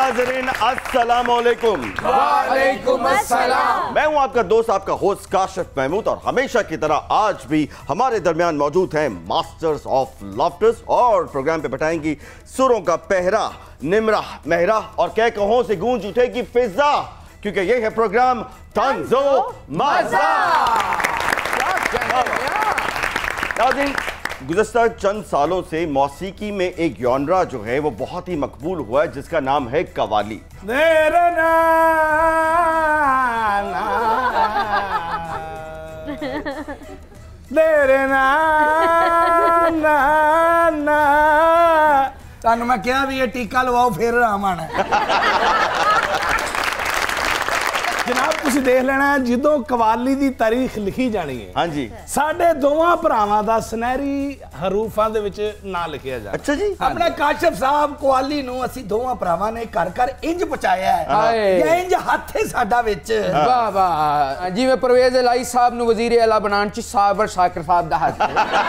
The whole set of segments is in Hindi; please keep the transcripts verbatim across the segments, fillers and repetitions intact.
नाज़रीन अस्सलाम वालेकुम। वालेकुम अस्सलाम। मैं हूं आपका दोस्त, आपका होस्ट काशिफ महमूद, और हमेशा की तरह आज भी हमारे दरमियान मौजूद हैं मास्टर्स ऑफ लाफ्टर्स, और प्रोग्राम पे बैठाएंगी सुरों का पहरा, निमरा महरा, और कह कहों से गूंज उठेगी फिजा, क्योंकि ये है प्रोग्राम तंज़ो मज़ा। गुज़श्ता चंद सालों से मौसीकी में एक जॉनरा जो है वो बहुत ही मकबूल हुआ है, जिसका नाम है कवाली। मेरे ना मेरे ना ना ना तानू मैं क्या भी ये टीका लवाओ फिर रामन जनाब तुसी देख लेना जिदों कवाली दी तारीख लिखी जानी है। हाँ जी। साडे दोवां भरावां दा सुनहरी हरूफां दे विच ना लिखिया जाए। अच्छा जी। अपने काशिफ साहब कवाली नूं असी दोवां भरावां ने कर कर इंज पहुंचाया है या इंज हाथे साडा विच। वाह वाह, जिवें परवेज इलाही साहब नूं वजीर आला बनाण च साबर शाकिर साहब दा हाथ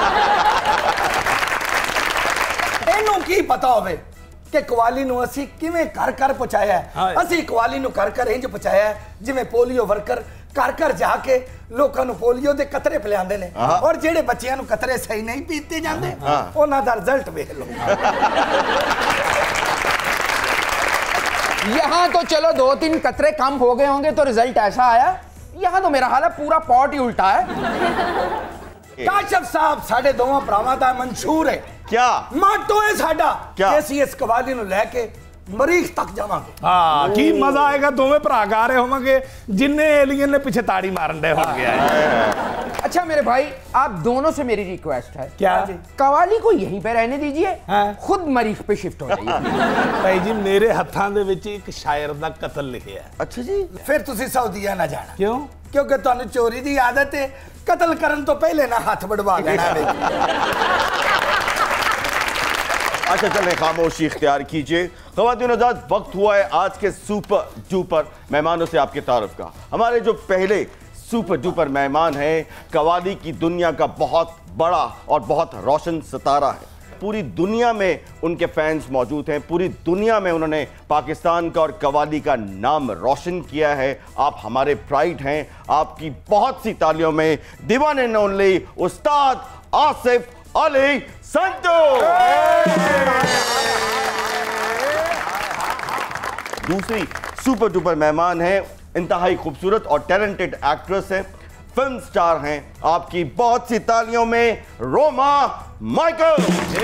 इहनूं की पता होवे कि कवाली नूं असी किवें कर कर पहुंचाया है। असी कवाली नूं कर कर इंज पहुंचाया है जिवें पोलियो वर्कर कर कर जाके लोकां नूं पोलियो दे कतरे पिलांदे ने, और जेड़े बच्चियां नूं कतरे सही नहीं पीते जांदे उन्हां दा रिजल्ट वेख लो। यहाँ तो चलो दो तीन कतरे कम हो गए होंगे तो रिजल्ट ऐसा आया, यहाँ तो मेरा हाल है पूरा पॉट ही उल्टा है। काशिफ साहब साडे दोवां भरावां दा मंशूर है, क्या माटो है साडा क्या? कि असी इस कवाली नूं लेके मरीख तक जावांगे। हाँ की मजा आएगा, दोवें भरा गा रहे होंगे जिन्ने एलियन ने पीछे ताड़ी मारन दे होंगे। अच्छा मेरे भाई, आप दोनों से मेरी रिक्वेस्ट है, क्या? कवाली को यहीं पे रहने दीजिए, हाँ। खुद मरीख पे शिफ्ट हो जाइए। भाई जी मेरे हत्थां दे विच एक शायर दा कत्ल लिखिया है। अच्छा जी। फिर तुसी सऊदीया ना जाना। क्यों? क्योंकि तुहानू चोरी दी आदत है, कत्ल करन तो पहले ना हाथ बढ़वा लेना है। अच्छा चलें, खामोशी इख्तियार कीजिए। ख़वातीन हज़रात, वक्त हुआ है आज के सुपर डुपर मेहमानों से आपके तारुफ का। हमारे जो पहले सुपर डुपर मेहमान हैं, कवाली की दुनिया का बहुत बड़ा और बहुत रोशन सितारा है। पूरी दुनिया में उनके फैंस मौजूद हैं, पूरी दुनिया में उन्होंने पाकिस्तान का और कवाली का नाम रोशन किया है। आप हमारे प्राइड हैं, आपकी बहुत सी तालियों में दीवान एंड ओनली उस्ताद आसिफ अली संतू। दूसरी सुपर डुपर मेहमान हैं, इंतहाई खूबसूरत और टैलेंटेड एक्ट्रेस हैं, फिल्म स्टार हैं, आपकी बहुत सी तालियों में रोमा माइकल।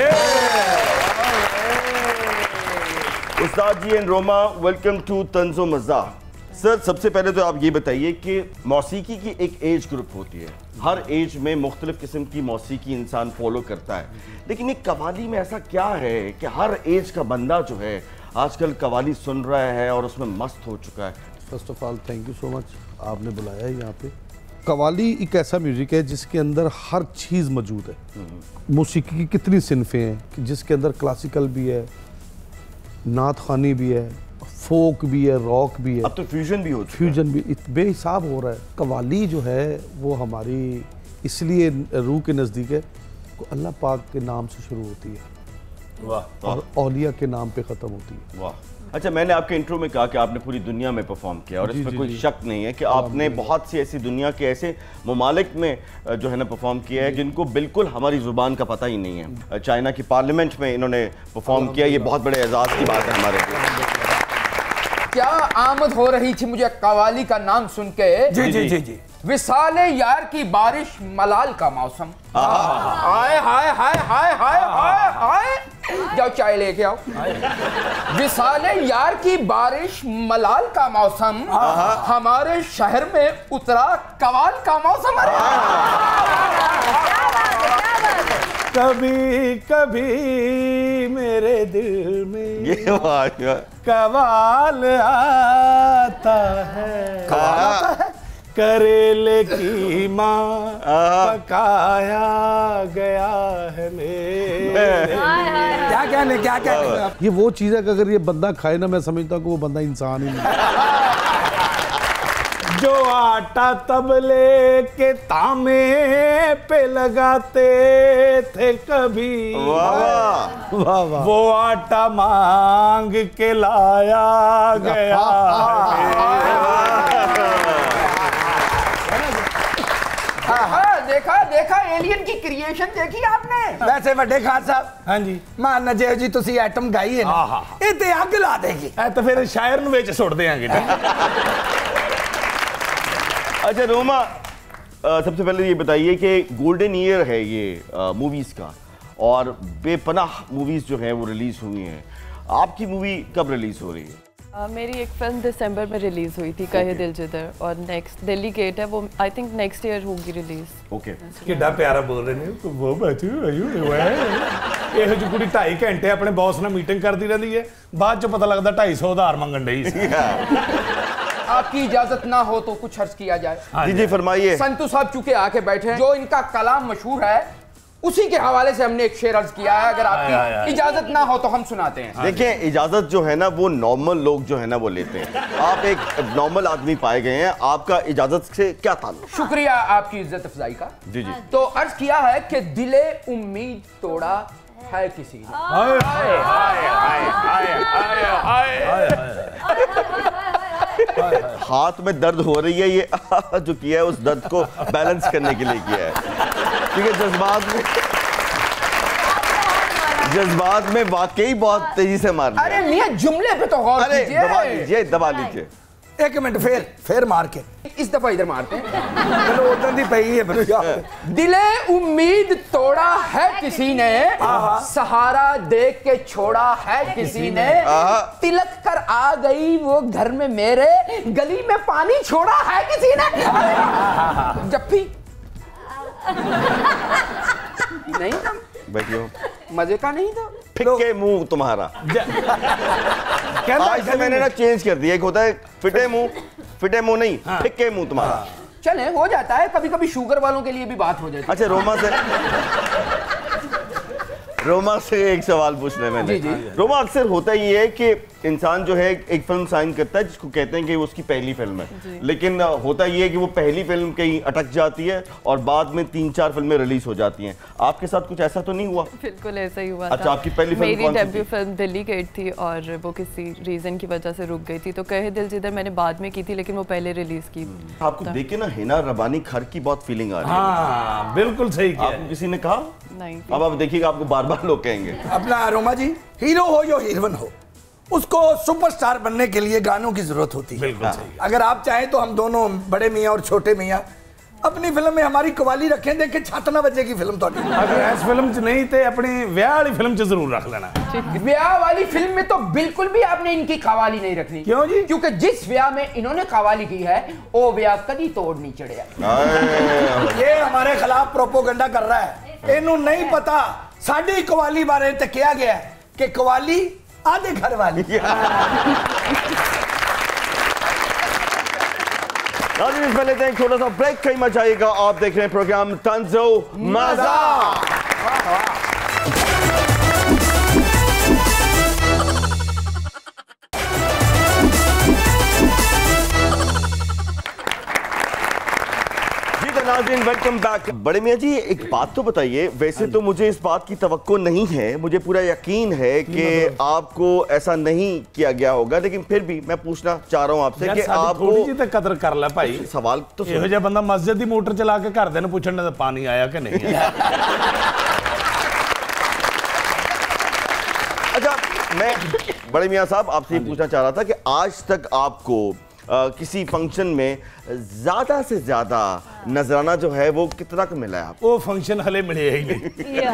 उस्ताद ji and Roma, welcome to Tanzo Maza. Sir सबसे पहले तो आप ये बताइए कि मौसीकी की एक एज ग्रुप होती है, हर एज में मुख्तलिफ किस्म की मौसीकी इंसान फॉलो करता है, लेकिन एक कवाली में ऐसा क्या है कि हर एज का बंदा जो है आजकल कवाली सुन रहा है और उसमें मस्त हो चुका है? First of all thank you so much, आपने बुलाया है यहाँ पे। कवाली एक ऐसा म्यूज़िक है जिसके अंदर हर चीज़ मौजूद है। मौसीकी की कितनी सिनफें हैं कि जिसके अंदर क्लासिकल भी है, नात खानी भी है, फोक भी है, रॉक भी है, अब तो फ्यूजन भी हो चुका फ्यूजन भी बेहिसाब हो रहा है। कवाली जो है वो हमारी इसलिए रूह के नज़दीक है, अल्लाह पाक के नाम से शुरू होती है। वाह। और औलिया के नाम पे ख़त्म होती है। वाह। अच्छा, मैंने आपके इंट्रो में कहा कि आपने पूरी दुनिया में परफॉर्म किया, और इसमें कोई शक नहीं है कि आपने बहुत सी ऐसी दुनिया के ऐसे ममालिक में जो है ना परफॉर्म किया है जिनको बिल्कुल हमारी ज़ुबान का पता ही नहीं है। चाइना की पार्लियामेंट में इन्होंने परफॉर्म किया, ये बहुत बड़े एजाज़ की बात है हमारे लिए। क्या आमद हो रही थी मुझे कवाली का नाम सुन के। जी जी जी जी। विसाले यार की बारिश, मलाल का मौसम। हाय हाय हाय हाय हाय हाय हाय, जाओ चाय लेके आओ। विसाले यार की बारिश, मलाल का मौसम, हमारे शहर में उतरा कवाल का मौसम। कभी कभी मेरे दिल में ये कवाल आता है, कवाल आता है? करेले की माँ पकाया गया है मेरे। क्या कहने क्या कहने ये वो चीज़ है कि अगर ये बंदा खाए ना, मैं समझता हूँ कि वो बंदा इंसान ही नहीं। जो आटा तबले के तामे पे लगाते थे कभी, वाह वाह वाह। वो आटा मांग के लाया गया। हाँ, देखा देखा एलियन की क्रिएशन देखी आपने। वैसे बड़े खान साहब, हाँ जी, मान नजे जी तुसी एटम गाई है ना, हाँ, हाँ। ये ते अग ला देगी। ए तो फिर शायर ਨੂੰ ਵਿੱਚ ਸੁੱਟ ਦੇਾਂਗੇ। अच्छा रोमा, अ, सबसे पहले ये बताइए कि गोल्डन ईयर है ये मूवीज का और बेपनाह मूवीज जो हैं वो रिलीज हुई हैं। आपकी मूवी कब रिलीज हो रही है? Uh, मेरी एक फिल्म दिसंबर में रिलीज हुई थी, कहे दिल जिधर, और नेक्स्ट दिल्ली गेट है, वो आई थिंक नेक्स्ट ईयर होगी रिलीज। ओके ਕਿੱਡਾ ਪਿਆਰਾ ਬੋਲ ਰਹੇ ਨੇ ਉਹ ਬੱਚੂ ਆਯੂ ਵੇ ਇਹੋ ਜਿਹੀ ਕੁੜੀ ਢਾਈ ਘੰਟੇ ਆਪਣੇ ਬੌਸ ਨਾਲ ਮੀਟਿੰਗ ਕਰਦੀ ਰਹਿੰਦੀ ਹੈ, ਬਾਅਦ ਚ ਪਤਾ ਲੱਗਦਾ ਢਾਈ सौ ਉਧਾਰ ਮੰਗਣ ਡਈ ਸੀ। आपकी इजाजत ना हो तो कुछ अर्ज किया जाए। जी जी फरमाइए। संतू साहब चूंकि आके बैठे हैं, जो इनका कलाम मशहूर है उसी के हवाले से हमने एक शेर अर्ज किया है, अगर आपकी इजाजत ना हो तो हम सुनाते हैं। देखिए इजाजत जो है ना वो नॉर्मल लोग जो है ना वो लेते हैं, आप एक नॉर्मल आदमी पाए गए हैं, आपका इजाजत से क्या ताल्लुक? शुक्रिया आपकी इज्जत अफजाई का। जी जी। तो अर्ज किया है कि दिले उम्मीद तोड़ा है किसी ने। ਹਾਏ ਹਾਏ ਹਾਏ ਹਾਏ ਹਾਏ ਹਾਏ। हाथ में दर्द हो रही है, ये जो किया है उस दर्द को बैलेंस करने के लिए किया है, क्योंकि जज्बात में जज्बात में वाकई बहुत तेजी से मार अरे मियां जुमले पे तो गौर अरे कीजिए। दबा लीजिए दबा लीजिए। एक मिनट फिर फिर मार के इस दफा इधर मारते हैं। चलो उधर दी पई है बच्चा। दिले उम्मीद तोड़ा है किसी ने, सहारा देख के छोड़ा है किसी ने, तिलक कर आ गई वो घर में मेरे, गली में पानी छोड़ा है किसी ने। जप्पी नहीं था, बैठियो, मजे का नहीं था। फिक्के मुंह तुम्हारा। आज से मैंने ना चेंज कर दिया, एक होता है फिटे मुंह, फिटे मुंह नहीं, फिक्के मुंह तुम्हारा। चले हो जाता है, कभी कभी शुगर वालों के लिए भी बात हो जाती है। अच्छा रोमा से रोमा से एक सवाल पूछना है मैंने। जी, जी। रोमा, अक्सर होता ये है कि इंसान जो है एक फिल्म साइन करता है जिसको कहते हैं कि वो उसकी पहली फिल्म है, लेकिन होता ये है कि वो पहली फिल्म कहीं अटक जाती है और बाद में तीन चार फिल्में रिलीज हो जाती हैं। आपके साथ कुछ ऐसा तो नहीं हुआ? बिल्कुल ऐसा ही हुआ। अच्छा, आपकी पहली फिल्म मेरी कौन सी डेब्यू थी? फिल्म दिल्ली गेट थी और वो किसी रीजन की वजह से रुक गई थी, तो कहे दिल जिधर मैंने बाद में की थी, लेकिन वो पहले रिलीज की। आपको देख के ना हिना रबानी खर की बहुत फीलिंग आ रही है। हाँ बिल्कुल सही किया। आपको किसी ने कहा? नहीं। अब आप देखिएगा आपको बार बार लोग कहेंगे। अपना रोमा जी, हीरो हो या हीरोइन हो, उसको सुपरस्टार बनने के लिए गानों की जरूरत होती है। बिल्कुल सही। अगर आप चाहें तो हम दोनों बड़े मियाँ और छोटे मियाँ अपनी फिल्म में हमारी कवाली रखें, देखें छत ना बजेगी फिल्म तो। अगर इस फिल्म च नहीं तो अपनी ब्याह वाली फिल्म च जरूर रख लेना। ब्याह वाली फिल्म में तो बिल्कुल भी आपने इनकी कवाली नहीं रखनी। क्यों जी? क्योंकि जिस ब्याह में इन्होंने कवाली की है वो ब्याह कभी तोड़ नहीं चढ़िया। ये हमारे खिलाफ प्रोपोगंडा कर रहा है, इन्हों नहीं पता साड़ी कवाली बारे तो किया गया है कि कवाली आधे घर वाली। नाज़रीन, पहले लेते हैं एक छोटा सा ब्रेक, कहीं मत जाइएगा। आप देख रहे हैं प्रोग्राम तंज़ो मज़ा। नाज़रीन वेलकम बैक। बड़े मियाँ जी एक बात तो बताइए, वैसे तो मुझे इस बात की तवक्को नहीं है, मुझे पूरा यकीन है कि आपको ऐसा नहीं किया गया होगा, लेकिन फिर भी मैं पूछना चाह रहा हूँ आपसे कि आपको थोड़ी जी तो कदर कर ले भाई। सवाल तो ਇਹੋ ਜਿਹਾ ਬੰਦਾ ਮਸਜਿਦ ਦੀ ਮੋਟਰ ਚਲਾ ਕੇ ਘਰ ਦੇ ਨੂੰ ਪੁੱਛਣ ਦਾ ਪਾਣੀ ਆਇਆ ਕਿ नहीं आया। अच्छा, मैं बड़े मियाँ साहब आपसे ये पूछना चाह रहा था कि आज तक आपको आ, किसी फंक्शन में ज्यादा से ज्यादा नजराना जो है वो कितना का मिला है आपको? वो फंक्शन हले मिले ही नहीं।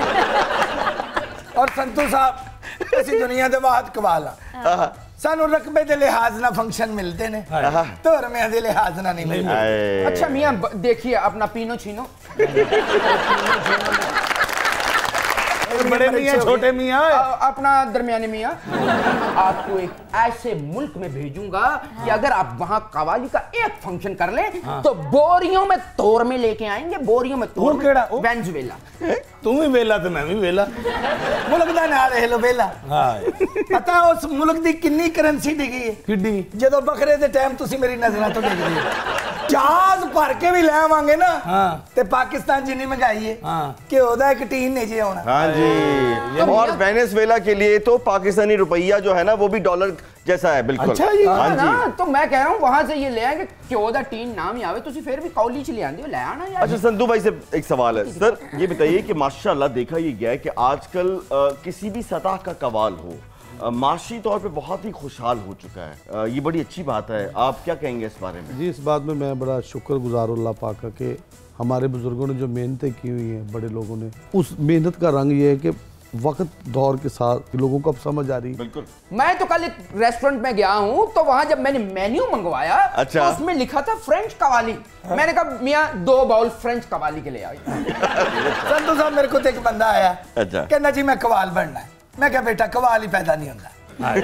और संतू साहब ऐसी दुनिया दे बात कमाल आ सानू रकबे दे लिहाज ना फंक्शन मिलते ने, तो रमे दे लिहाज ना नहीं मिलते। अच्छा मियां देखिए अपना पीनो छीनो। बड़े मियाँ छोटे मियाँ अपना दरमियाने मियाँ आपको एक ऐसे मुल्क में भेजूंगा कि अगर आप वहाँ कवाली का एक फंक्शन कर ले तो बोरियों में तोर में लेके आएंगे, बोरियों में तोर में। वेनेजुएला। तू भी वेला तो मैं भी वेला। मुल्क दा नाम है लो वेला। पता उस मुल्क दी कितनी करेंसी डिगी है? किड्डी ਜਦੋਂ बकरे दे टाइम तुसी मेरी नजरां तो देखदे हो जहाज भर के भी ले आवांगे ना ते पाकिस्तान जिन्नी महंगाई है कि ओदा एक टीन नहीं जी आना। हाँ जी। और वेनेजुएला के लिए तो पाकिस्तानी रुपया जो है ना वो भी डॉलर जैसा है बिल्कुल। अच्छा जी। हाँ जी। तो मैं कह रहा हूँ वहां से ये ले आएंगे चौदह टीन नाम ही आवे तुसी फिर भी कॉलेज ले आंदे हो ले आना यार। अच्छा संधू भाई से एक सवाल है सर, ये बताइए कि माशाल्लाह देखा ये गया है कि आजकल किसी भी सतह का कवाल हो माशी तौर पे बहुत ही खुशहाल हो चुका है, ये बड़ी अच्छी बात है। आप क्या कहेंगे इस बारे में? जी इस बात में मैं बड़ा शुक्रगुजार हूं अल्लाह पाक का कि हमारे बुजुर्गों ने जो मेहनतें की हुई हैं, बड़े लोगों ने, उस मेहनत का रंग ये है कि वक्त दौर के साथ लोगों को अब समझ आ रही है। बिल्कुल। मैं तो कल एक रेस्टोरेंट में गया हूँ तो वहां जब मैंने मेन्यू मंगवाया अच्छा। तो उसमें लिखा था फ्रेंच कवाली। मैंने कहा मियाँ दो बाउल फ्रेंच कवाली के ले आइए। संधू साहब मेरे को तो एक बंदा आया अच्छा। कहना जी मैं कवाल बनना है। मैं क्या बेटा कवाल ही पैदा नहीं होता।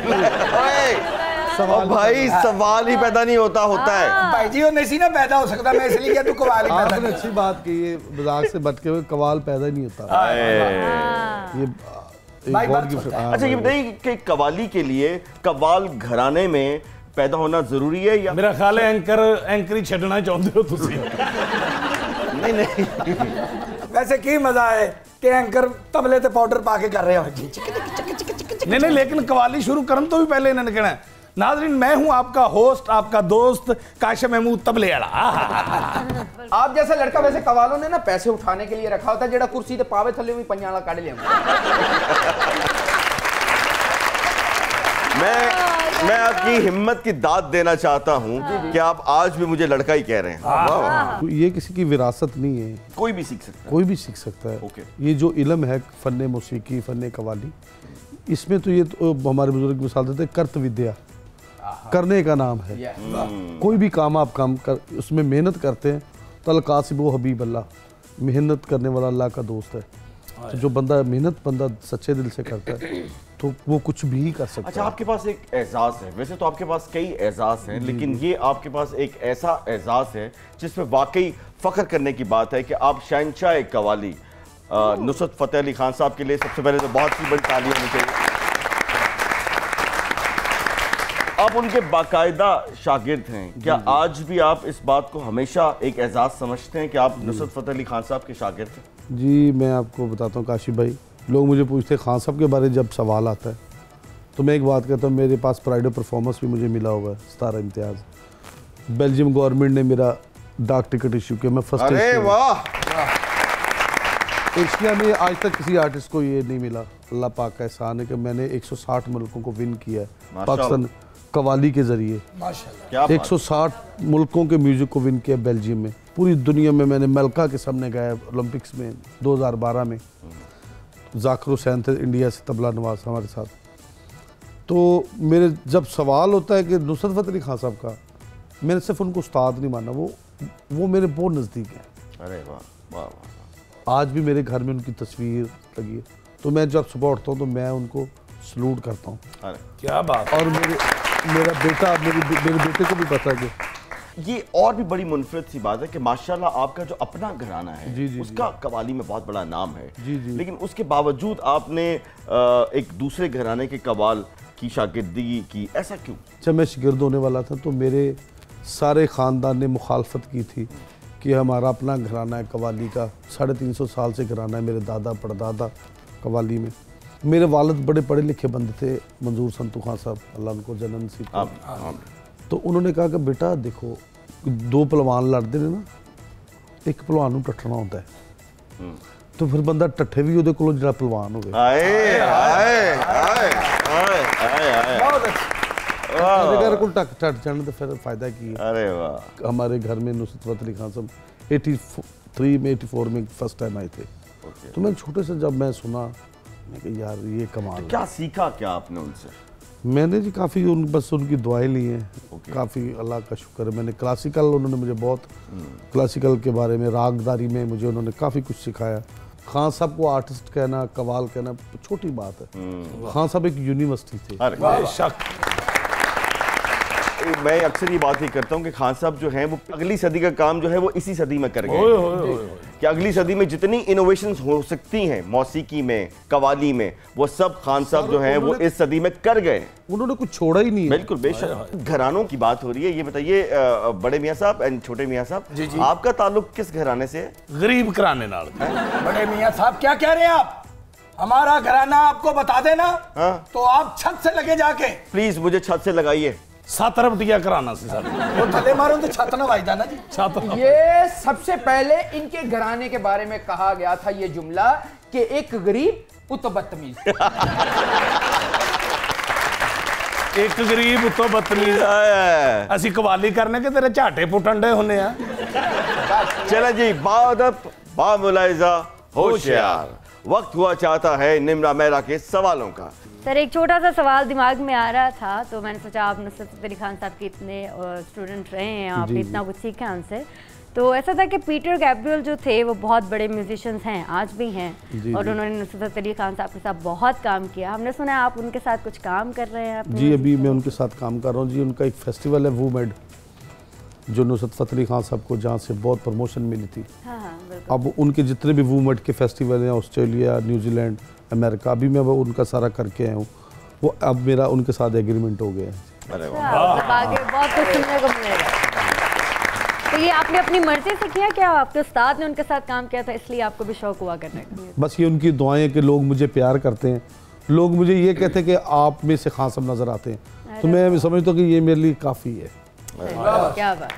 सवाल भाई सवाल ही पैदा नहीं होता होता है भाई जी वो नहीं ना पैदा हो सकता, मैं इसलिए क्या तू कवाल ही पैदा। आपने अच्छी बात की, ये मजाक से बटके हुए कवाल पैदा ही नहीं होता ये भाई एक और बात की- होता है। हाँ, अच्छा ये बताइए कि कवाली के लिए कवाल घराने में पैदा होना जरूरी है या मेरा ख्याल है एंकर एंकरी छड़ना चाहते हो तुसी। नहीं? नहीं वैसे की मजा है कि एंकर तबले ते पाउडर पा के कर रहे हो। नहीं नहीं लेकिन कवाली शुरू करन तो भी पहले इन्होंने कहना है नाजरीन मैं हूं आपका होस्ट आपका दोस्त काशिफ महमूद तबले वाला। आप जैसा लड़का वैसे कवालों ने ना पैसे उठाने के लिए रखा होता है जेड़ा कुर्सी ते पावे थले भी पंजाला काट लिया। मैं मैं आपकी हिम्मत की दाद देना चाहता हूं कि आप आज भी मुझे लड़का ही कह रहे हैं। वाह, वाह। तो ये किसी की विरासत नहीं है, कोई भी सीख सकता है। कोई भी सीख सकता है। ओके। ये जो इल्म है फन मौसीकी फन कवाली, इसमें तो ये तो हमारे बुजुर्ग मिसाल देते हैं कर्त विद्या, करने का नाम है। कोई भी काम आप काम कर उसमें मेहनत करते हैं तो अल कासिब हबीब अल्लाह, मेहनत करने वाला अल्लाह का दोस्त है। तो जो बंदा मेहनत बंदा सच्चे दिल से करता है तो वो कुछ भी कर सकता अच्छा है। आपके पास एक एजाज है, वैसे तो आपके पास कई एजाज हैं लेकिन ये आपके पास एक ऐसा एजाज है जिसमें वाकई फख्र करने की बात है कि आप शहंशाह कवाली नुसरत फतेह अली खान साहब के लिए सबसे पहले तो बहुत ही बड़ी ताली होनी चाहिए। आप उनके बाकायदा शागिर्द हैं, क्या आज भी आप इस बात को हमेशा एक एजाज समझते हैं कि आप नुसरत फतेह अली खान साहब के शागिर्द हैं? जी मैं आपको बताता हूँ काशिफ भाई, लोग मुझे पूछते हैं खान साहब के बारे में जब सवाल आता है तो मैं एक बात कहता हूँ, मेरे पास प्राइड ऑफ परफॉर्मेंस भी मुझे मिला हुआ है, सतारा इम्तियाज़। बेल्जियम गवर्नमेंट ने मेरा डाक टिकट इशू किया, मैं फर्स्ट अरे वाह। एशिया में आज तक किसी आर्टिस्ट को ये नहीं मिला। अल्लाह पाक का एहसान है कि मैंने एक सौ साठ मुल्कों को विन किया है पाकिस्तान कवाली के जरिए। क्या एक सौ साठ मुल्कों के म्यूजिक को विन किया बेल्जियम में। पूरी दुनिया में मैंने मलका के सामने गाया ओलंपिक्स में दो हज़ार बारह में। जाकिर हुसैन थे इंडिया से तबला नवाज हमारे साथ। तो मेरे जब सवाल होता है कि नुसरत फतेह अली खान साहब का, मैंने सिर्फ उनको उस्ताद नहीं माना, वो वो मेरे बहुत नज़दीक हैं। अरे वाह वाह वाह। आज भी मेरे घर में उनकी तस्वीर लगी है, तो मैं जब सुबह उठता हूँ तो मैं उनको सलूट करता हूँ। अरे क्या बात। और मेरे मेरा बेटा मेरे मेरे बेटे को भी पता है कि ये और भी बड़ी मुनफरद सी बात है कि माशाल्लाह आपका जो अपना घराना है जी, जी, उसका कवाली में बहुत बड़ा नाम है। जी, जी। लेकिन उसके बावजूद आपने एक दूसरे घराने के कवाल की शागिर्दगी की, ऐसा क्यों? जब मैं शिगिर्द होने वाला था तो मेरे सारे ख़ानदान ने मुखालफत की थी कि हमारा अपना घराना है कवाली का, साढ़े तीन सौ साल से घराना है, मेरे दादा परदादा कवाली में। मेरे वालिद बड़े पढ़े लिखे बंदे थे, मंजूर संतू खान साहब अल्लाह उनको जन्नत नसीब करे। तो उन्होंने कहा कि बेटा देखो दो पहलवान लड़ते हैं ना, एक पहलवान को टट्टना होता है, तो फिर बंदा टट्ठे भी ਉਹਦੇ ਕੋਲੋਂ ਜਿਹੜਾ पहलवान हो गया। आए आए आए आए आए आए बहुत अच्छा। मेरे घर को टक टट जाने तो फिर फायदा की है। अरे वाह। हमारे घर में नुसरत फतेह अली खान साहब तिरासी में चौरासी में फर्स्ट टाइम आए थे। तो मैं छोटे से जब मैं सुना मैं कि यार ये कमाल है। क्या सीखा क्या आपने उनसे? मैंने जी काफ़ी उन बस उनकी दुआएं ली हैं, काफ़ी अल्लाह का शुक्र है। मैंने क्लासिकल, उन्होंने मुझे बहुत क्लासिकल के बारे में, रागदारी में मुझे उन्होंने काफ़ी कुछ सिखाया। खान साहब को आर्टिस्ट कहना, कवाल कहना छोटी बात है। खान साहब एक यूनिवर्सिटी थे। बेशक मैं अक्सर ये बात ही करता हूँ कि खान साहब जो हैं वो अगली सदी का काम जो है वो इसी सदी में कर गए कि अगली सदी में जितनी इनोवेशंस हो सकती हैं मौसीकी में, कवाली में, वो सब खान साहब जो हैं वो इस सदी में कर गए। उन्होंने कुछ छोड़ा ही नहीं है। बिल्कुल बेशक। घरानों की बात हो रही है, ये बताइए बड़े मियाँ साहब एंड छोटे मियाँ साहब, आपका ताल्लुक किस घराने से है? गरीब घराने नाल। बड़े मियाँ साहब क्या कह रहे हैं आप? हमारा घराना आपको बता देना। हाँ? तो आप छत से लगे जाके प्लीज मुझे छत से लगाइए। सत रपटिया कराना से सर वो थले मारो तो छत ना वाईदा ना जी। छत ये सबसे पहले इनके घराने के बारे में कहा गया था ये जुमला कि एक गरीब उतो बदतमीज। एक गरीब उतो बदतमीज। असी कवाली करने के तेरे झाटे पुटन डे होने आ। चला जी, बादब बामुलाइजा होशियार, वक्त हुआ चाहता है निम्रा मेहरा के सवालों का। सर एक छोटा सा सवाल दिमाग में आ रहा था तो मैंने सोचा आप नुसरत फतेह अली खान साहब के इतने स्टूडेंट रहे हैं, आपने इतना कुछ सीखा उनसे, तो ऐसा था कि पीटर गैब्रियल जो थे वो बहुत बड़े म्यूजिशियंस हैं, आज भी हैं, और उन्होंने नुसरत फतेह अली खान साहब के साथ बहुत काम किया। हमने सुना है आप उनके साथ कुछ काम कर रहे हैं। जी अभी मैं उनके साथ काम कर रहा हूँ जी। उनका एक फेस्टिवल है वूमेड जो नुसरत फतेह अली खान साहब को जहाँ से बहुत प्रमोशन मिली थी। हाँ हाँ अब उनके जितने भी वूमेड के फेस्टिवल हैं, ऑस्ट्रेलिया, न्यूजीलैंड, अमेरिका, अभी मैं वो उनका सारा करके आया हूँ। वो अब मेरा उनके साथ एग्रीमेंट हो गया है। अरे आगे बहुत कुछ सुनने को मिलेगा। तो ये आपने अपनी मर्जी से किया क्या? आपके उस्ताद ने उनके साथ काम किया था इसलिए आपको भी शौक हुआ करने का? बस ये उनकी दुआएं कि लोग मुझे प्यार करते हैं, लोग मुझे ये कहते हैं कि आप में से खान साहब नजर आते हैं, तो मैं समझता हूँ कि ये मेरे लिए काफ़ी है। क्या बात।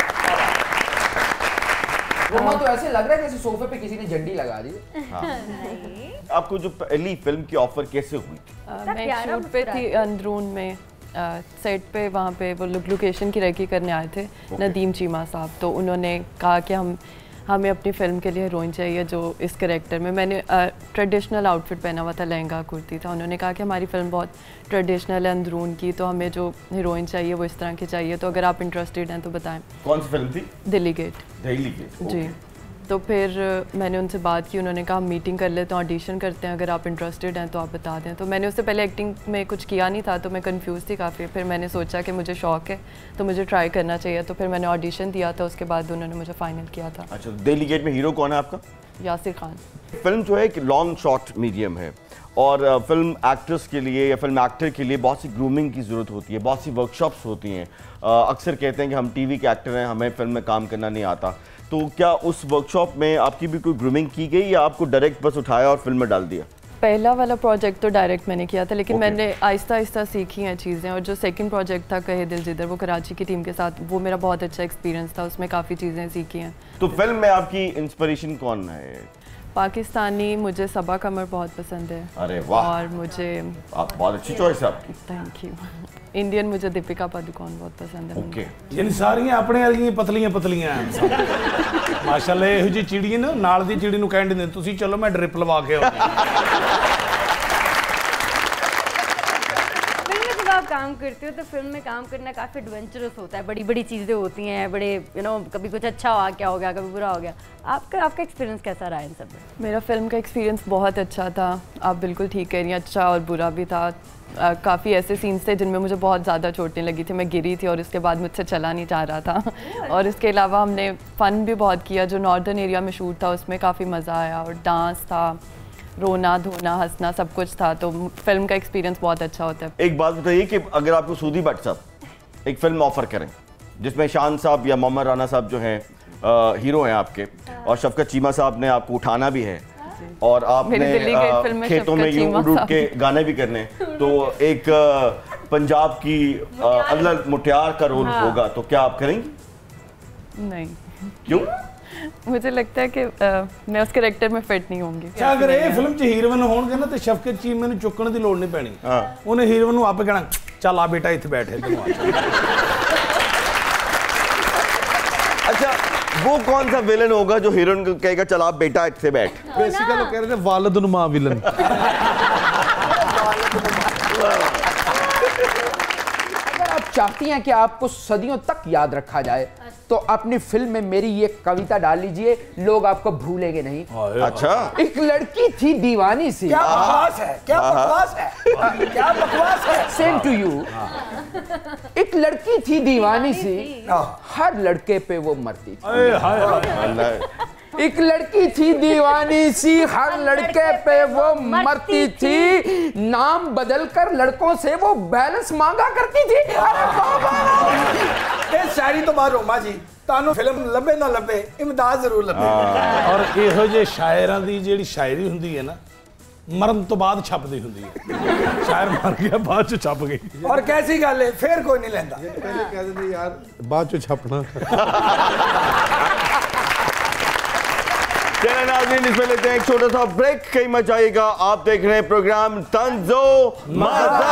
रोमा तो ऐसे लग रहा है जैसे सोफे पे किसी ने झंडी लगा दी। हाँ। आपको जो पहली फिल्म की ऑफर कैसे हुई थी? uh, मैं शूट पे थी अंदरून में, सेट पे, वहाँ पे वो लोग लोकेशन की रेकी करने आए थे, नदीम चीमा साहब, तो उन्होंने कहा कि हम हमें अपनी फिल्म के लिए हीरोइन चाहिए जो इस कैरेक्टर में, मैंने ट्रेडिशनल आउटफिट पहना हुआ था, लहंगा कुर्ती था, उन्होंने कहा कि हमारी फिल्म बहुत ट्रेडिशनल है अंदरून की, तो हमें जो हीरोइन चाहिए वो इस तरह की चाहिए, तो अगर आप इंटरेस्टेड हैं तो बताएं। कौन सी फिल्म थी? दिल्ली गेट। दिल्ली गेट जी। तो फिर मैंने उनसे बात की, उन्होंने कहा हम मीटिंग कर लेते हैं, ऑडिशन करते हैं, अगर आप इंटरेस्टेड हैं तो आप बता दें। तो मैंने उससे पहले एक्टिंग में कुछ किया नहीं था तो मैं कंफ्यूज थी काफ़ी, फिर मैंने सोचा कि मुझे शौक है तो मुझे ट्राई करना चाहिए, तो फिर मैंने ऑडिशन दिया था, उसके बाद उन्होंने मुझे फाइनल किया था। अच्छा, दिल्ली गेट में हीरो कौन है आपका? यासिर खान। फिल्म जो है एक लॉन्ग शॉर्ट मीडियम है और फिल्म एक्टर्स के लिए या फिल्म एक्टर के लिए बहुत सी ग्रूमिंग की ज़रूरत होती है, बहुत सी वर्कशॉप्स होती हैं। अक्सर कहते हैं कि हम टीवी के एक्टर हैं, हमें फिल्म में काम करना नहीं आता, तो क्या उस वर्कशॉप में आपकी भी कोई ग्रूमिंग की गई या आपको डायरेक्ट बस उठाया और फिल्म में डाल दिया? पहला वाला प्रोजेक्ट तो डायरेक्ट मैंने किया था, लेकिन okay. मैंने आहिस्ता आहिस्ता सीखी हैं चीज़ें, और जो सेकंड प्रोजेक्ट था कहे दिल जिधर, वो कराची की टीम के साथ, वो मेरा बहुत अच्छा एक्सपीरियंस था, उसमें काफ़ी चीज़ें सीखी हैं। तो फिल्म में आपकी इंस्पिरेशन कौन है? पाकिस्तानी मुझे सबा कमर बहुत पसंद है। अरे वाह। और मुझे आप बहुत अच्छी चॉइस है आपकी। Thank you. इंडियन मुझे दीपिका पादुकोण बहुत पसंद है। ओके। यानी सारियां अपने वालियां पतलियां पतलियां माशाल्लाह। ਇਹੋ ਜੀ ਚਿੜੀ ਨਾ ਨਾਲ ਦੀ ਚਿੜੀ ਨੂੰ ਕਹਿਣ ਦਿੰਦੇ ਤੁਸੀਂ ਚਲੋ ਮੈਂ ਡ੍ਰਿਪ ਲਵਾ ਕੇ ਆਉਂਦੀ। आप काम करते हो तो फिल्म में काम करना काफ़ी एडवेंचरस होता है, बड़ी बड़ी चीज़ें होती हैं, बड़े यू नो कभी कुछ अच्छा हो क्या हो गया, कभी बुरा हो गया। आपका आपका एक्सपीरियंस कैसा रहा इन सब में? मेरा फिल्म का एक्सपीरियंस बहुत अच्छा था, आप बिल्कुल ठीक कह रही हैं, अच्छा और बुरा भी था। काफ़ी ऐसे सीन्स थे जिनमें मुझे बहुत ज़्यादा चोटें लगी थी, मैं गिरी थी और उसके बाद मुझसे चला नहीं जा रहा था और इसके अलावा हमने फ़न भी बहुत किया, जो नॉर्दर्न एरिया में शूट था उसमें काफ़ी मज़ा आया, और डांस था, रोना धोना हंसना सब कुछ था, तो फिल्म का एक्सपीरियंस बहुत अच्छा होता है। एक बात बताइए कि अगर आपको सूदी भट्ट साहब एक फिल्म ऑफर करें जिसमें शान साहब या मोहम्मद राना साहब जो हैं हीरो हैं आपके, और शफकत चीमा साहब ने आपको उठाना भी है और आपने खेतों में यूं उड़ उड़ के गाने भी करने, तो एक पंजाब की अल्लाह मुटियार का रोल होगा, तो क्या आप करेंगे? नहीं। क्यों? मुझे लगता है कि आ, मैं उस कैरेक्टर में फिट नहीं होंगी। अच्छा, अगर ये फिल्म च हीरोइन होणगे ना तो शफकत चीमा ਨੂੰ ਚੁੱਕਣ ਦੀ ਲੋੜ ਨਹੀਂ ਪੈਣੀ। ਹਾਂ ਉਹਨੇ ਹੀਰੋਇਨ ਨੂੰ ਆਪੇ ਕਹਿਣਾ ਚੱਲ ਆ ਬੇਟਾ ਇੱਥੇ ਬੈਠ ਇੱਧਰ अच्छा, वो कौन सा विलन होगा जो हीरोइन को कहेगा चल आप बेटा ਇੱਥੇ बैठ? बेसिकली वो कह रहे थे वालिदुन्नुमा विलन। अगर आप चाहती हैं कि आपको सदियों तक याद रखा जाए तो अपनी फिल्म में मेरी ये कविता डाल लीजिए, लोग आपको भूलेंगे नहीं। अच्छा, एक लड़की थी दीवानी सी। क्या बकवास है, क्या बकवास है, क्या बकवास है। Same to you. एक लड़की थी दीवानी सी, हर लड़के पे वो मरती थी। एक लड़की थी दीवानी सी, हर लड़के पे वो मरती थी, नाम बदलकर लड़कों से वो बैलेंस मांगा करती थी। अरे बाबा, ये शायरी तो मारो माँ जी, तानू फिल्म लबे ना लबे, इमदाद जरूर लबे। और ਇਹੋ ਜਿਹੇ ਸ਼ਾਇਰਾਂ ਦੀ ਜਿਹੜੀ ਸ਼ਾਇਰੀ ਹੁੰਦੀ ਹੈ ਨਾ, ਮਰਨ ਤੋਂ ਬਾਅਦ ਛਪਦੀ ਹੁੰਦੀ ਹੈ। ਸ਼ਾਇਰ ਮਰ ਗਿਆ, ਬਾਅਦ ਚ ਛਪ ਗਈ। और कैसी गल है, फिर कोई नहीं लेंदा। पहले कह देते यार बाद चो छपना। चलिए नाज़रीन, इसमें लेते हैं एक छोटा सा ब्रेक, कहीं मत जाइएगा। आप देख रहे हैं programme Tanzo Maza.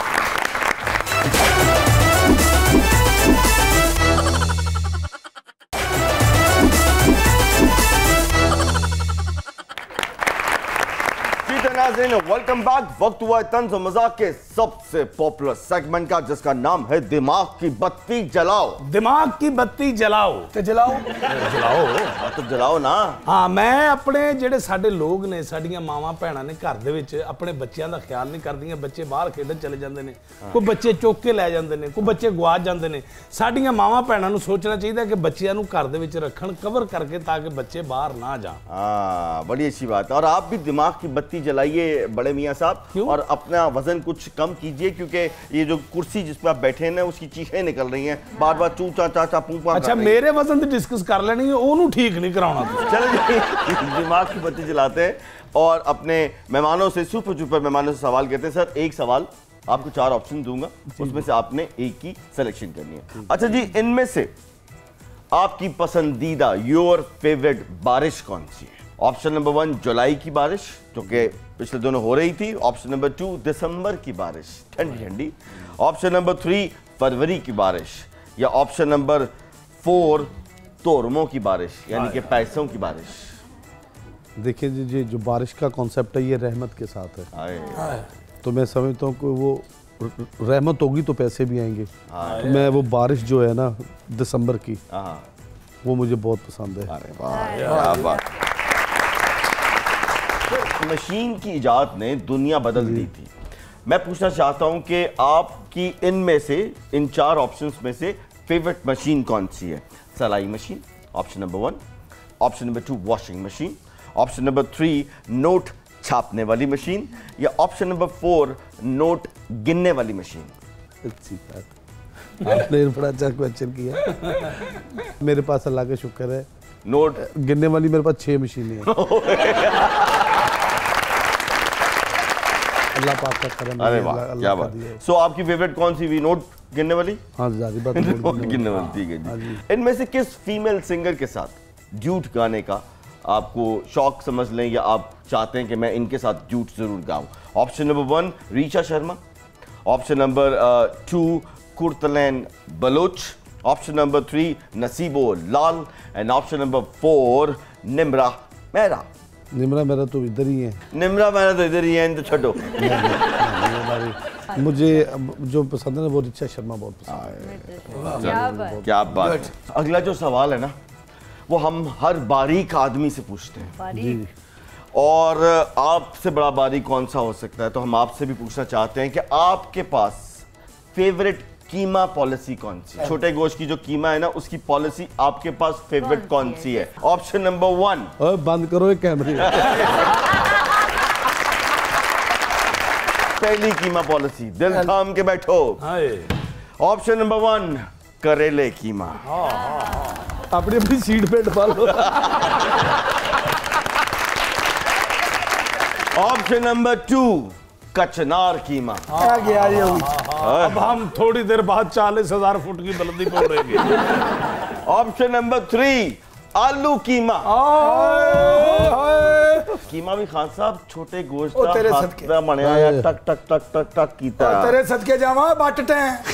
Welcome back. वक्त हुआ है तंज़ो मज़ाक के सबसे पॉपुलर सेगमेंट का, जिसका नाम है दिमाग की बत्ती जलाओ। दिमाग की बत्ती जलाओ ਤੇ ਜਲਾਓ जलाओ हाँ, तो जलाओ ना। ਹਾਂ, ਮੈਂ ਆਪਣੇ ਜਿਹੜੇ ਸਾਡੇ ਲੋਕ ਨੇ, ਸਾਡੀਆਂ ਮਾਵਾਂ ਭੈਣਾਂ ਨੇ ਘਰ ਦੇ ਵਿੱਚ ਆਪਣੇ ਬੱਚਿਆਂ ਦਾ ਖਿਆਲ ਨਹੀਂ ਕਰਦੀਆਂ। ਬੱਚੇ ਬਾਹਰ ਖੇਡਣ ਚਲੇ ਜਾਂਦੇ ਨੇ, ਕੋਈ ਬੱਚੇ ਚੁੱਕ ਕੇ ਲੈ ਜਾਂਦੇ ਨੇ, ਕੋਈ ਬੱਚੇ ਗਵਾਚ ਜਾਂਦੇ ਨੇ। ਸਾਡੀਆਂ ਮਾਵਾਂ ਭੈਣਾਂ ਨੂੰ ਸੋਚਣਾ ਚਾਹੀਦਾ ਕਿ ਬੱਚਿਆਂ ਨੂੰ ਘਰ ਦੇ ਵਿੱਚ ਰੱਖਣ, ਕਵਰ ਕਰਕੇ, ਤਾਂ ਕਿ ਬੱਚੇ ਬਾਹਰ ਨਾ ਜਾਣ। हाँ, बड़ी अच्छी बात है। और आप भी दिमाग की बत्ती जलाइए बड़े मियाँ साहब, और अपना वजन कुछ कम कीजिए, क्योंकि ये जो कुर्सी जिस पर आप बैठे हैं ना, उसकी चीखें निकल रही हैं बार बार, चू चा चा चा पू पा। अच्छा, मेरे वजन की डिस्कस कर लेनी है, ओनू ठीक नहीं कराना। चलो जी, दिमाग की बत्ती जलाते हैं और अपने मेहमानों से, सुपर सुपर मेहमानों से सवाल करते हैं। सर, एक सवाल आपको चार ऑप्शन दूंगा, उसमें से आपने एक की सिलेक्शन करनी है। अच्छा जी, इनमें से आपकी पसंदीदा, योर फेवरेट बारिश कौन सी है? ऑप्शन नंबर वन, जुलाई की बारिश, जो कि पिछले दिनों हो रही थी। ऑप्शन नंबर टू, दिसंबर की बारिश, ठंडी ठंडी। ऑप्शन नंबर थ्री, फरवरी की बारिश। या ऑप्शन नंबर फोर, तोरमों की बारिश, यानी कि पैसों की बारिश। देखिए जी, ये जो बारिश का कॉन्सेप्ट है, ये रहमत के साथ है। आए। तो मैं समझता हूँ कि वो रहमत होगी तो पैसे भी आएंगे। तो मैं वो बारिश जो है ना दिसंबर की, हाँ, वो मुझे बहुत पसंद है। अरे वाह, क्या बात। मशीन की इजाद ने दुनिया बदल दी थी। मैं पूछना चाहता हूं कि आपकी इनमें से, इन चार ऑप्शंस में से फेवरेट मशीन कौन सी है? सिलाई machine, option number one. Option number two, washing machine. Option number three, note छापने वाली मशीन। या ऑप्शन नंबर फोर, नोट गिनने वाली मशीन। अच्छी बात, आपने बड़ा अच्छा क्वेश्चन किया। मेरे पास अल्लाह का शुक्र है, नोट गिनने वाली मेरे पास छह मशीनें हैं। अल्लाह पाक का करम। अरे वाह, क्या बात। सो आपकी फेवरेट कौन सी हुई? नोट गिनने वाली? हाँ, जारी बात, नोट गिनने वाली, ठीक है जी। इनमें से किस फीमेल सिंगर के साथ ड्यूट गाने का आपको शौक समझ लें, या आप चाहते हैं कि मैं इनके साथ ड्यूट जरूर गाऊं? Option number one, Richa Sharma. Option number two, Qurratulain Baloch. Option number three, Naseebo Lal. And option number four, Nimra Mehra. Nimra मेरा तो इधर ही है। निम्रा मेहरा तो इधर ही है, तो छोड़ो। मुझे जो पसंद है ना, वो रीचा शर्मा बहुत पसंद है। क्या बात। अगला जो सवाल है ना, वो हम हर बारीक आदमी से पूछते हैं, और आपसे बड़ा बारीक कौन सा हो सकता है? तो हम आपसे भी पूछना चाहते हैं कि आपके पास फेवरेट कीमा पॉलिसी कौन सी? छोटे गोश्त की जो कीमा है ना, उसकी पॉलिसी आपके पास फेवरेट कौन सी है? Option number one. बंद करो ये कैमरे। पहली कीमा पॉलिसी, दिल थाम के बैठो। ऑप्शन नंबर वन, करेले कीमा। अपनी अपनी सीट पे डालो। ऑप्शन नंबर टू, कचनार कीमा। आ गया ये हुई। अब हम थोड़ी देर बाद चालीस हजार फुट की बुलंदी पकड़ेंगे। ऑप्शन नंबर थ्री, आलू कीमा। कीमा भी खान साहब छोटे गोश्त ओ तेरे सदके बनया या टक टक टक टक टक कीता। तेरे सदके जावा बटटे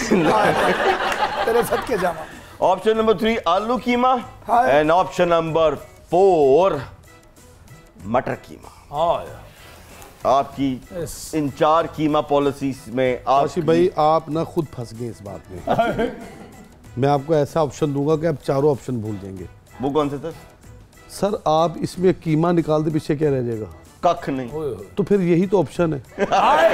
तेरे सदके जावा। Option number three, aloo keema. And option number four, matar keema. आपकी इन चार कीमा पॉलिसीज में आप आशिफ भाई आप ना खुद फंस गए इस बात में। मैं आपको ऐसा ऑप्शन दूंगा कि आप चारों ऑप्शन भूल जाएंगे। वो कौन से सर? सर आप इसमें कीमा निकाल दे, पीछे क्या रह जाएगा? कख नहीं। तो फिर यही तो ऑप्शन है।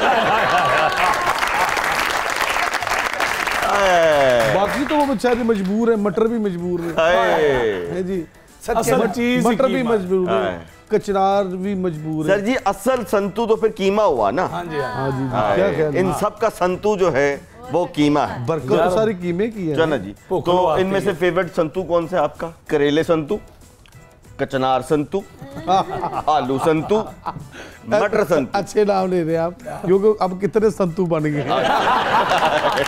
बाकी तो वो बेचारे मजबूर है, मटर भी मजबूर है, है जी, असल चीज मटर भी कीमा। मजबूर है, कचनार भी मजबूर है। सर जी असल संतू तो फिर कीमा हुआ ना। हाँ जी, हाँ। हाँ जी, जी क्या ख्याल है? इन सब का संतू जो है वो कीमा है। बरकत तो सारी कीमे की है चलो जी, तो इनमें से फेवरेट संतू कौन सा है आपका? करेले संतू, कचनार संतू, आलू संतू, मटर संतू। अच्छे नाम ले रहे हैं आप, क्योंकि अब कितने संतू बन गए हैं।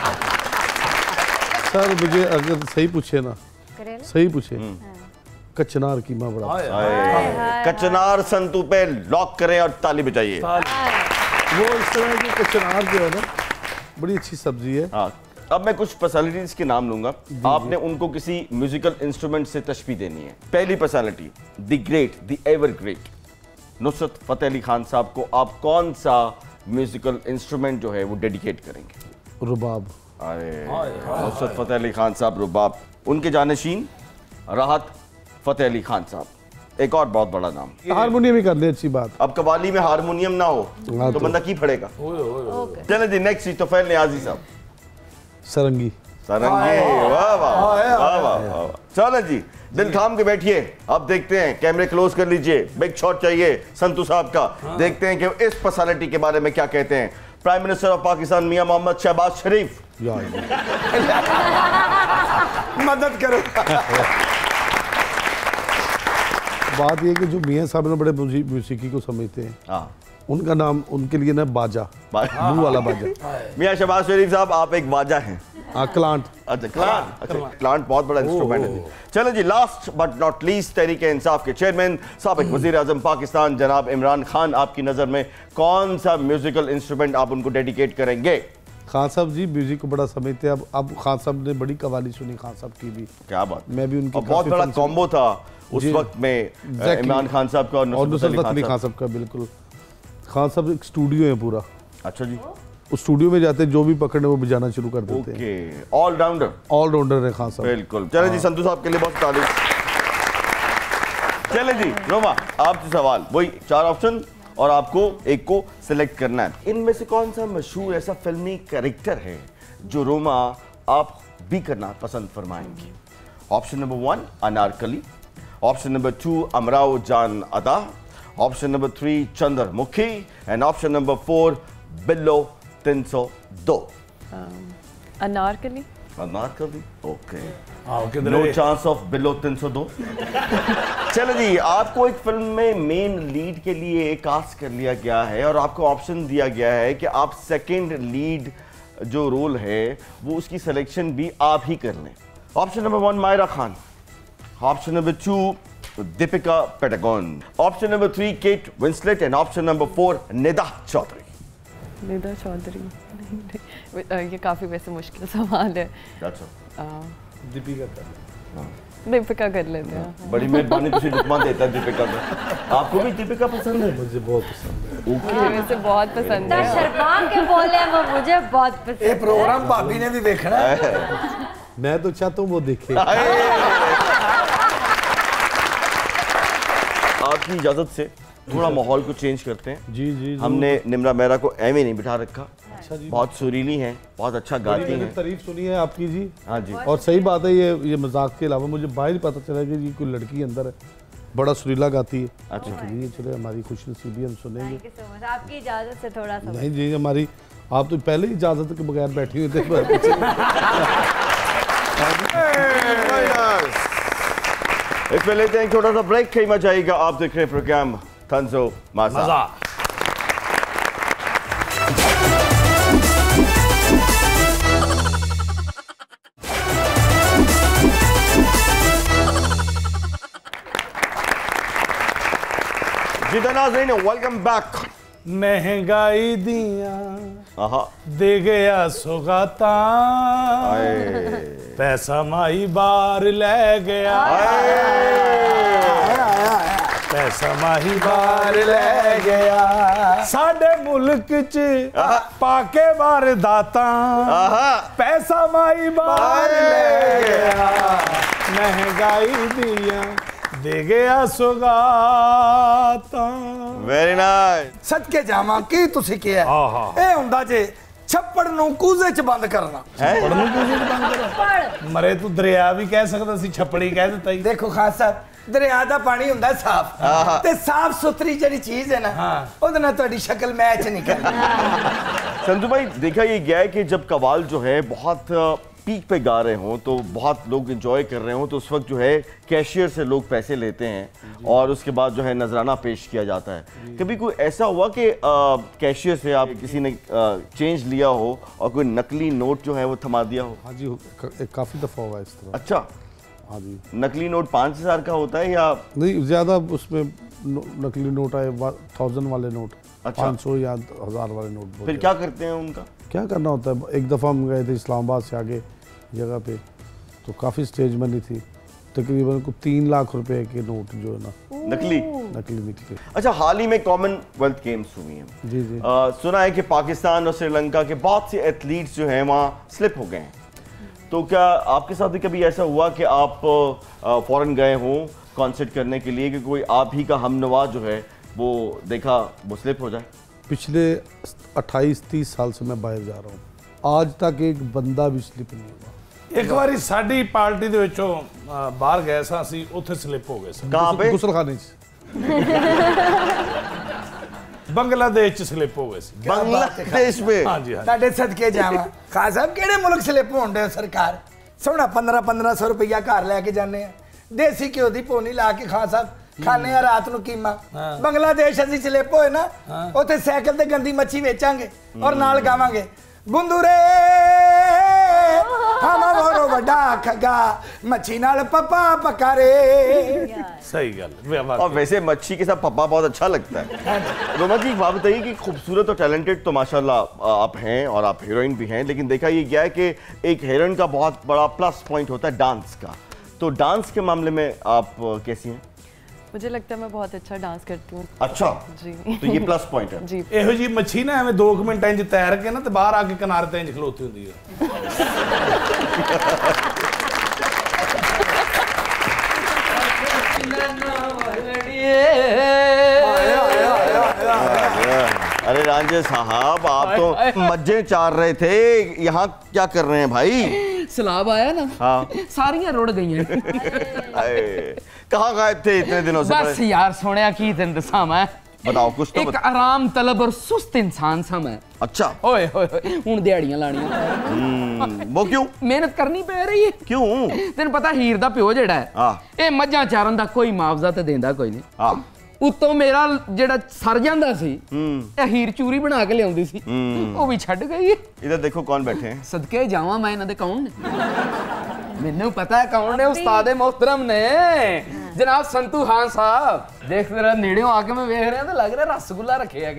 सर मुझे अगर सही पूछे ना, सही पूछे, कचनार कीमा बड़ा। कचनार संतू पे लॉक करें और ताली बजाइए। वो इस तरह की कचनार जो है ना बड़ी अच्छी सब्जी है। हाँ, अब मैं कुछ पर्सनालिटीज के नाम लूंगा, आपने उनको किसी म्यूजिकल इंस्ट्रूमेंट से तशबीह देनी है। पहली personality the great, the ever great Nusrat Fateh Ali Khan Sahab को आप कौन सा म्यूजिकल इंस्ट्रूमेंट जो है वो डेडिकेट करेंगे? रुबाब। अरे नुसरत फतेह अली खान साहब रुबाब। उनके जानशीन राहत फतेह अली खान साहब, एक और बहुत बड़ा नाम। हारमोनियम ही कर ले, अच्छी बात। अब कव्वाली में हारमोनियम ना हो तो बंदा की पड़ेगा। चले जी नेक्स्ट तोफैल नियाजी साहब। सरंगी। सरंगी, वाह वाह वाह वाह। चलो जी दिल थाम के बैठिए, अब देखते हैं, कैमरे क्लोज कर लीजिए, बिग शॉट चाहिए संतू साहब का। देखते हैं कि इस पर्सनालिटी के बारे में क्या कहते हैं prime minister of Pakistan Mian Muhammad Shahbaz Sharif. मदद करो। बात ये कि जो मियां साहब ने बड़े म्यूजिकी को समझते हैं, हाँ उनका नाम उनके लिए ना बाजा, मुंह वाला बाजा। मियां शहबाज शरीफ साहब आप एक बाजा हैं। हाँ, क्लांट। अच्छा क्लांट, अच्छा क्लांट बहुत बड़ा इंस्ट्रूमेंट है। चलो जी last but not least Tehreek Insaf के चेयरमैन साबिक वजीर आजम पाकिस्तान जनाब इमरान खान, आपकी नज़र में कौन सा म्यूजिकल इंस्ट्रूमेंट आप उनको डेडिकेट करेंगे? खान साहब जी म्यूजिक को बड़ा समझते हैं। अब अब खान साहब ने बड़ी कवाली सुनी खान साहब की भी। क्या बात, मैं भी उनकी बहुत बड़ा कॉम्बो था उस वक्त में इमरान खान साहब का और नुसरत फतेह अली खान साहब का। बिल्कुल, खान साहब एक स्टूडियो है पूरा। अच्छा जी, उस स्टूडियो में जाते हैं, जो भी पकड़ने वो बजाना शुरू कर देते हैं। Okay, allrounder. ऑलराउंडर है खान साहब। बिल्कुल। चले जी संतू साहब के लिए बहुत तारीफ। चले जी रोमा, आपसे सवाल, वही चार ऑप्शन और आपको एक को सिलेक्ट करना है। इनमें से कौन सा मशहूर ऐसा फिल्मी कैरेक्टर है जो रोमा आप भी करना पसंद फरमाएंगी? Option number one Anarkali, option number two Umrao Jaan Ada, option number three Chandramukhi and option number four Billo तीन सौ दो। Anarkali. Anarkali, okay. Okay, no chance of Billo तीन सौ दो। चलो जी, आपको एक फिल्म में मेन लीड के लिए कास्ट कर लिया गया है और आपको ऑप्शन दिया गया है कि आप सेकंड लीड जो रोल है वो उसकी सिलेक्शन भी आप ही कर लें। Option number one Maira Khan, option number two Deepika Padukone, option number three Kate Winslet and option number four Nida Chaudhry. Nida Chaudhry, ये काफी वैसे मुश्किल सवाल है। अच्छा, दीपिका कर दीपिका कर लेते हैं। बड़ी मेहरबानी, तुझे दुश्मन देता है दीपिका को। आपको भी दीपिका पसंद है? मुझे बहुत पसंद है। मुझे वैसे बहुत पसंद है। शर्मा के बोले वो मुझे बहुत पसंद है। ये प्रोग्राम भाभी ने भी देखना है। मैं तो चाहता हूँ वो देखे। आपकी इजाजत से थोड़ा माहौल को चेंज करते हैं। जी जी, हमने निम्रा मेहरा को एवे नहीं बिठा रखा। अच्छा जी, बहुत सुरीली हैं, बहुत अच्छा गाती हैं। तारीफ सुनी है आपकी जी। हाँ जी, और सही बात है, ये ये मजाक के अलावा मुझे बाहर ही पता चला कि ये कोई लड़की अंदर है, बड़ा सुरीला गाती है। अच्छा, ये चले हमारी खुशनसीबी, हम सुनेंगे। Thank you so much। आपकी इजाजत से थोड़ा सा। नहीं जी, हमारी आप तो पहले ही इजाजत के बगैर बैठी हुई थे। इसमें लेते हैं छोटा सा ब्रेक, कहीं मत जाइएगा। आप देख रहे हैं प्रोग्राम तंजो माजा। जी नाज़रीन, वेलकम बैक। महंगाई दिया आहा, दे गया सुगाता, आए, पैसा माई बार ले गया। पैसा माही बार ले गया साडे मुल्क च पाके वारदाता पैसा माही बार ले गया महंगाई दिया दे गया सुगाता। Very nice. सदके जावा की तुसी किया ए हुंदा जे छप्पड़ नूं कूजे च बंद करना। छप्पड़ नूं कूजे च बंद करना मरे तू दरिया भी कह सकदा सी छप्पड़ी कह दिता ही। देखो खान साहब दरिया दा पानी हुंदा साफ ते साफ सुथरी जड़ी चीज है ना ओदे नाल तुहाडी शक्ल मैच नहीं करदी। संधू भाई देखा ये गया है कि जब कवाल जो है बहुत पीक पे गा रहे हों तो बहुत लोग एंजॉय कर रहे हों तो उस वक्त जो है कैशियर से लोग पैसे लेते हैं और उसके बाद जो है नजराना पेश किया जाता है। कभी कोई ऐसा हुआ कि कैशियर से आप किसी ने आ, चेंज लिया हो और कोई नकली नोट जो है वो थमा दिया हो? हाँ जी काफ़ी दफ़ा हुआ इस तरह। अच्छा हाँ जी। नकली नोट पाँच हज़ार का होता है या नहीं ज़्यादा उसमें नकली नोट आए थाउजेंड वाले नोट। अच्छा। पाँच सौ या हज़ार वाले नोट। फिर क्या करते हैं उनका? क्या करना होता है? एक दफ़ा हम गए थे इस्लामाबाद से आगे जगह पे तो काफ़ी स्टेज मनी थी तकरीबन को तीन लाख रुपए के नोट जो है ना नकली नकली निकले। अच्छा हाल ही में कॉमनवेल्थ गेम्स हुई हैं जी जी आ, सुना है कि पाकिस्तान और श्रीलंका के बहुत से एथलीट्स जो हैं वहाँ स्लिप हो गए हैं तो क्या आपके साथ भी कभी ऐसा हुआ कि आप फॉरेन गए हों कॉन्सर्ट करने के लिए कि कोई आप ही का हमनवा जो है वो देखा वो स्लिप हो जाए? पिछले अट्ठाईस तीस साल से मैं बाहर जा रहा हूँ आज तक एक बंदा भी स्लिप नहीं हुआ। एक बारी साडी पार्टी दे विचों बाहर गए सां असीं उत्थे स्लिप हो गए सन। कहां पे? गुसलखाने च बांग्लादेश च स्लिप हो गए सी। बांग्लादेश में? हां जी हां। ताडे सदके जावा खान साहब केड़े मुल्क स्लिप होण दे सरकार सोना पंद्रह पंद्रह सौ रुपया घर लेके जाने देसी घ्यो दी पोनी ला के खान साहब खाने आ रात नु कीमा। बांग्लादेश असीं स्लिप होए ना उत्थे साइकिल ते गंदी मच्छी बेचांगे और नाल गावांगे बुंदूरे हम मोरो वड्डा खगा मच्छी नाल पप्पा पकारे। सही गल। और वैसे मच्छी के साथ पप्पा बहुत अच्छा लगता है। रोमा जी बात बताइए कि खूबसूरत और टैलेंटेड तो माशाल्लाह आप हैं और आप हीरोइन भी हैं लेकिन देखा ये गया है कि एक हीरोइन का बहुत बड़ा प्लस पॉइंट होता है डांस का तो डांस के मामले में आप कैसी हैं? मुझे लगता है मैं बहुत अच्छा डांस करती हूँ। अच्छा जी तो ये प्लस पॉइंट है। जी ਇਹੋ ਜੀ ਮੱਛੀ ਨਾ ਐਵੇਂ दो ਮਿੰਟ ਇੰਜ ਤੈਰ ਕੇ ਨਾ ਤੇ ਬਾਹਰ ਆ ਕੇ ਕਿਨਾਰੇ ਤੇ ਇੰਜ ਖਲੋਤੀ ਹੁੰਦੀ ਹੈ। अरे रांझे साहब आप तो मज्जे चार रहे थे यहाँ क्या कर रहे हैं भाई? सलाब आया ना हाँ सारियां रुड़ गई हैं। कहाँ गायब थे इतने दिनों से? बस यार सोनिया की तेन दसा मैं बताओ कुछ तो एक बता। आराम तलब और सुस्त इंसान सा मैं। अच्छा ओए ओए हुन दिहाड़ियां लाणियां वो क्यों? मेहनत करनी पै रही है। क्यों? तेन पता हीर दा प्यो जेड़ा है हाँ ए मज्जां चारन दा कोई मुआवजा ते देंदा कोई नहीं। हाँ उत्तों मेरा जेड़ा सर जांदा सी ए हीर चूरी बना के लियाउंदी सी ओ भी छड्ड गई। इधर देखो कौन बैठे हैं। सदके जावां मैं इन्हां दे कौन ने मैनू पता है कौन ने उस्ताद मोहतरम ने जनाब संतू खान साहब। देख तेरा नेड़े आके मैं देख रहा तो लग रहा रसगुल्ला रखे है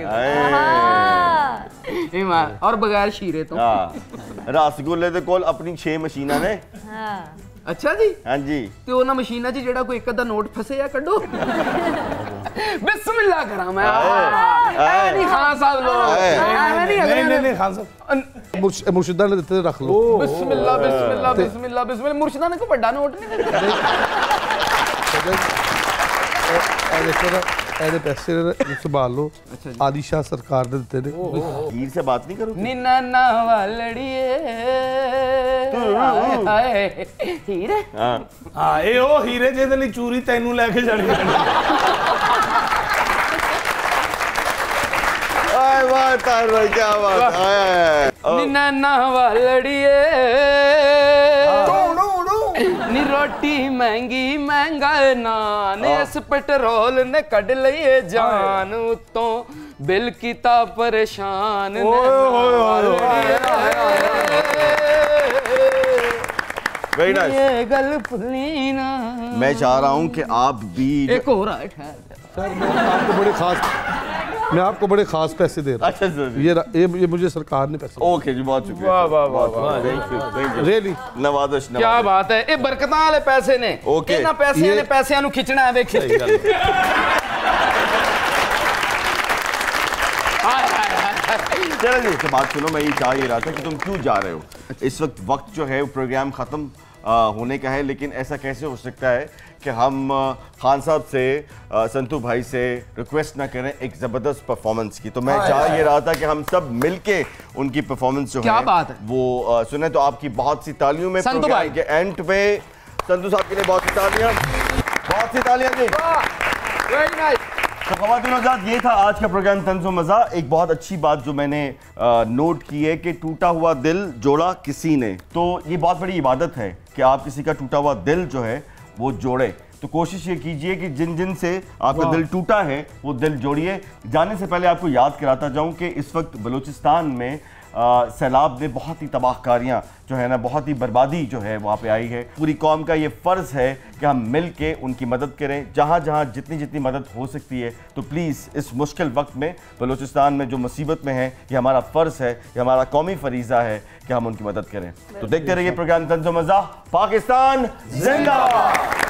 कि और बगैर शीरे तो। रसगुल्ले दे कोल अपनी छे मशीनां ने। अच्छा जी हाँ जी ते ओना मशीना च जेड़ा कोई एक अद्धा नोट फसे या कड्डो। बिस्मिल्लाह करा मैं ऐ नहीं खान साहब लो ऐ नहीं नहीं नहीं नहीं खान साहब मुर्शिदा ने देते रख लो। बिस्मिल्लाह बिस्मिल्लाह बिस्मिल्लाह बिस्मिल्लाह मुर्शिदा ने कोई बड़ा नोट नहीं ऐसे पैसे संभाल लो। आदि शाह सरकार ने देते ने। हीर से बात नहीं करो। निन्ना ना वालड़िए हाय हीरे। हाँ हाँ ये ओ हीरे ਜਿਹਦੇ ਲਈ ਚੂਰੀ ਤੈਨੂੰ ਲੈ ਕੇ ਜਾਣੀ ਪੈਣੀ। आए वाह तार भाई क्या बात है। निन्ना ना वालड़िए नी रोटी महंगी महंगा नान इस पेट्रोल ने कड लिए जान उतों बिल कीता परेशान। Very nice. ये गल भुल्ली ना। मैं चाह रहा हूँ कि आप भी एक और है सर मैं आपको बड़े खास मैं आपको बड़े खास पैसे दे रहा हूँ। अच्छा सर ये ये ये मुझे सरकार ने पैसे। ओके जी बहुत शुक्रिया। वाह वाह वाह वाह thank you thank you really नवाजिश क्या बात है ये बरकतां वाले पैसे ने ओके इन्हां पैसिਆਂ ने पैसिਆਂ ਨੂੰ खिचना है वेखी। चलो जी, तो बात सुनो, मैं ये चाह ही रहा था कि तुम क्यों जा रहे हो। इस वक्त वक्त जो है वो प्रोग्राम ख़त्म होने का है, लेकिन ऐसा कैसे हो सकता है कि हम खान साहब से, संतू भाई से रिक्वेस्ट ना करें एक ज़बरदस्त परफॉर्मेंस की। तो मैं चाह ये रहा था कि हम सब मिलके उनकी परफॉर्मेंस जो क्या है बात है वो सुने। तो आपकी बहुत सी तालियों में संतू भाई के एंड पे संतू साहब के लिए बहुत सी तालियां, बहुत सी तालियां जी। Very nice. तो ख़वातीन हज़रात, ये था आज का प्रोग्राम तंज़ व मज़ा। एक बहुत अच्छी बात जो मैंने आ, नोट की है कि टूटा हुआ दिल जोड़ा किसी ने। तो ये बहुत बड़ी इबादत है कि आप किसी का टूटा हुआ दिल जो है वो जोड़े। तो कोशिश ये कीजिए कि जिन जिन से आपका दिल टूटा है वो दिल जोड़िए। जाने से पहले आपको याद कराता जाऊं कि इस वक्त बलूचिस्तान में सैलाब ने बहुत ही तबाहकारियाँ जो है ना, बहुत ही बर्बादी जो है वहाँ पे आई है। पूरी कौम का ये फ़र्ज़ है कि हम मिल के उनकी मदद करें जहाँ जहाँ जितनी जितनी मदद हो सकती है। तो प्लीज़ इस मुश्किल वक्त में बलूचिस्तान में जो मुसीबत में है, ये हमारा फ़र्ज़ है, ये हमारा कौमी फरीज़ा है कि हम उनकी मदद करें। तो देखते रहिए प्रोग्राम तंज़ व मज़ा। पाकिस्तान जिंदाबाद।